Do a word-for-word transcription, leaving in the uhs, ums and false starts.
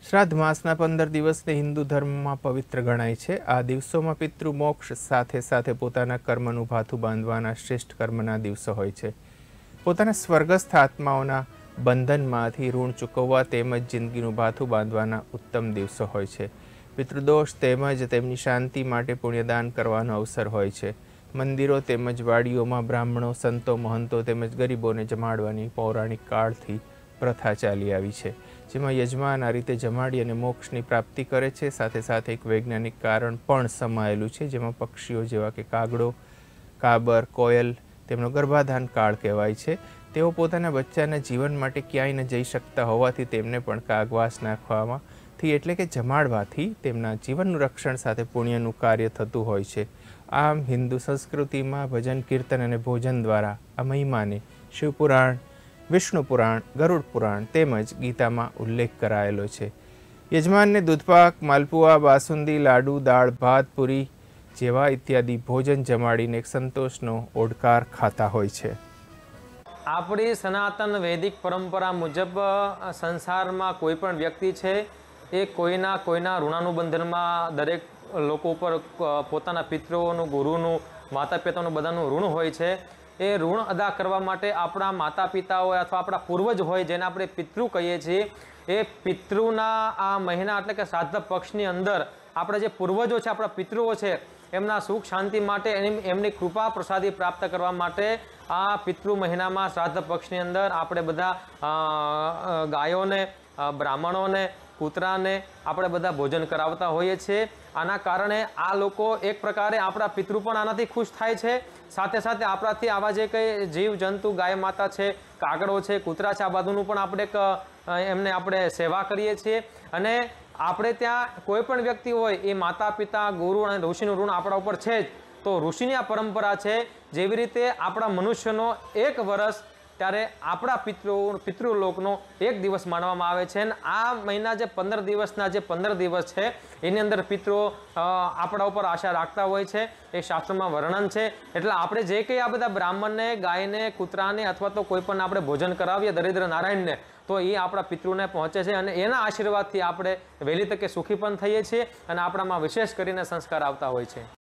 શ્રાદ્ધ માસના પંદર દિવસને હિન્દુ ધર્મમાં પવિત્ર ગણાય છે। આ દિવસોમાં પિતૃ મોક્ષ સાથે સાથે પોતાના કર્મનું ભાથું બાંધવાના શ્રેષ્ઠ કર્મના દિવસો હોય છે। પોતાના સ્વર્ગસ્થ આત્માઓના બંધનમાંથી ઋણ ચૂકવવા તેમજ જિંદગીનું ભાથું બાંધવાના ઉત્તમ દિવસો હોય છે। પિતૃદોષ તેમજ તેમની શાંતિ માટે પુણ્યદાન કરવાનો અવસર હોય છે। મંદિરો તેમજ વાડીઓમાં બ્રાહ્મણો, સંતો, મહંતો તેમજ ગરીબોને જમાડવાની પૌરાણિક કાળથી પ્રથા ચાલી આવી છે, જેમાં યજમાન આ રીતે જમાડી અને મોક્ષની પ્રાપ્તિ કરે છે। સાથે સાથે એક વૈજ્ઞાનિક કારણ પણ સમાયેલું છે, જેમાં પક્ષીઓ જેવા કે કાગડો, કાબર, કોયલ તેમનો ગર્ભાધાન કાળ કહેવાય છે। તેઓ પોતાના બચ્ચાના જીવન માટે ક્યાંય ન જઈ શકતા હોવાથી તેમને પણ કાગવાસ નાખવામાંથી એટલે કે જમાડવાથી તેમના જીવનનું રક્ષણ સાથે પુણ્યનું કાર્ય થતું હોય છે। આમ હિન્દુ સંસ્કૃતિમાં ભજન, કીર્તન અને ભોજન દ્વારા આ મહિમાને શિવપુરાણ, વિષ્ણુ પુરાણ, ગરુડ પુરાણ તેમજ ગીતામાં ઉલ્લેખ કરાયેલો છે। યજમાનને દૂધપાક, માલપુઆ, બાસુંદી, લાડુ, દાળ, ભાત, પૂરી જેવા ઇત્યાદિ ભોજન જમાડીને એક સંતોષનો ઓડકાર ખાતા હોય છે। આપણી સનાતન વૈદિક પરંપરા મુજબ સંસારમાં કોઈ પણ વ્યક્તિ છે એ કોઈના કોઈના ઋણાનુબંધનમાં દરેક લોકો ઉપર પોતાના પિતૃઓનું, ગુરુનું, માતા પિતાનું બધાનું ઋણ હોય છે। એ ઋણ અદા કરવા માટે આપણા માતા પિતા હોય અથવા આપણા પૂર્વજ હોય, જેને આપણે પિતૃ કહીએ છીએ, એ પિતૃના આ મહિના એટલે કે શ્રાદ્ધ પક્ષની અંદર આપણે જે પૂર્વજો છે, આપણા પિતૃઓ છે, એમના સુખ શાંતિ માટે, એમની કૃપા પ્રસાદી પ્રાપ્ત કરવા માટે આ પિતૃ મહિનામાં શ્રાદ્ધ પક્ષની અંદર આપણે બધા ગાયોને, બ્રાહ્મણોને, કૂતરાને આપણે બધા ભોજન કરાવતા હોઈએ છીએ। આના કારણે આ લોકો એક પ્રકારે આપણા પિતૃ પણ આનાથી ખુશ થાય છે। સાથે સાથે આપણાથી આવા જે કંઈ જીવ જંતુ, ગાય માતા છે, કાગડો છે, કૂતરા છે, આ બધુંનું પણ આપણે એમને આપણે સેવા કરીએ છીએ। અને આપણે ત્યાં કોઈ પણ વ્યક્તિ હોય એ માતા પિતા, ગુરુ અને ઋષિનું ઋણ આપણા ઉપર છે જ, તો ઋષિની આ પરંપરા છે। જેવી રીતે આપણા મનુષ્યનો એક વર્ષ ત્યારે આપણા પિતૃ પિતૃલોકનો એક દિવસ માનવામાં આવે છે। અને આ મહિના જે પંદર દિવસના જે પંદર દિવસ છે એની અંદર પિતૃઓ આપણા ઉપર આશા રાખતા હોય છે, એ શાસ્ત્રમાં વર્ણન છે। એટલે આપણે જે કંઈ આ બધા બ્રાહ્મણને, ગાયને, કૂતરાને અથવા તો કોઈ પણ આપણે ભોજન કરાવીએ દરિદ્ર નારાયણને, તો એ આપણા પિતૃને પહોંચે છે અને એના આશીર્વાદથી આપણે વહેલી તકે સુખી પણ થઈએ છીએ અને આપણામાં વિશેષ કરીને સંસ્કાર આવતા હોય છે।